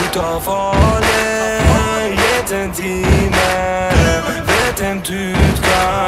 ut av farlig. Gitt en time, vet en du skal